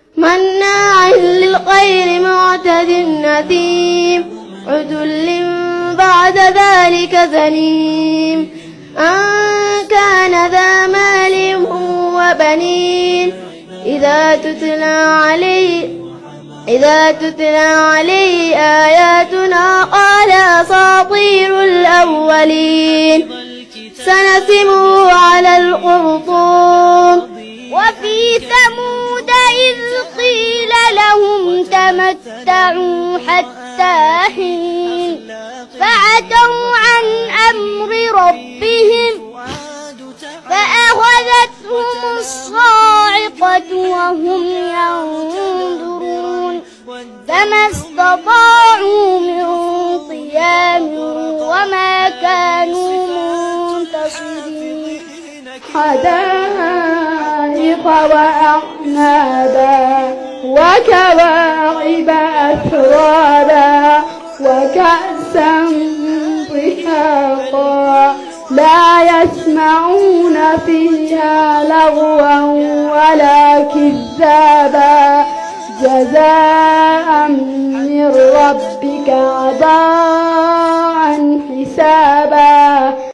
مناع للخير معتد أثيم عتل بعد ذلك زنيم أن كان ذا مال وبنين إذا تتلى عليه آياتنا قال أساطير الأولين سنسمه على الخرطوم وفي ثمود إذ قيل لهم تمتعوا حتى حين فعتوا عن أمر ربهم فأخذتهم الصاعقة وهم ينظرون فما استطاعوا من قيام وما كانوا منتصرين حدائق وأعنابا وكواعب أترابا وكأسا ضحاقا لا يسمعون فيها لغوا ولا كذابا جزاء من ربك عطاء حسابا